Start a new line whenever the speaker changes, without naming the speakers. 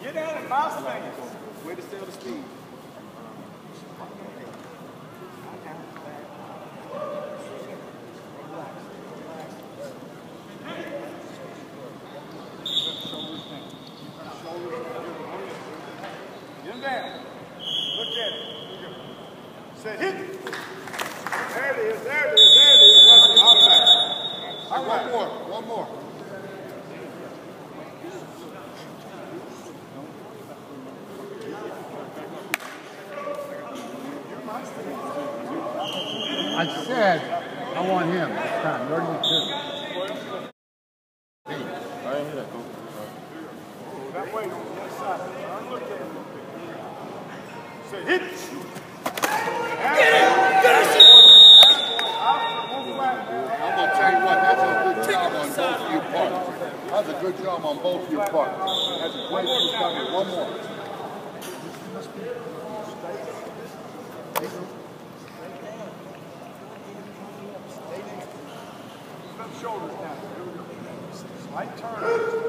Get down and bounce things. Way to sell the speed. Get him down. Look at it. Say hit it. There it is, there it is, there it is. That's it. All right. All right. One more.
I said I want him this time. Where do you sit?
That way on the other side. Look at it. Say hit it. Get it! Finish it!
I'm going to tell you what, that's a good job on both of your parts. That's a good job on both of your parts. That's a great job. One more.
Shoulders down. Slight turn.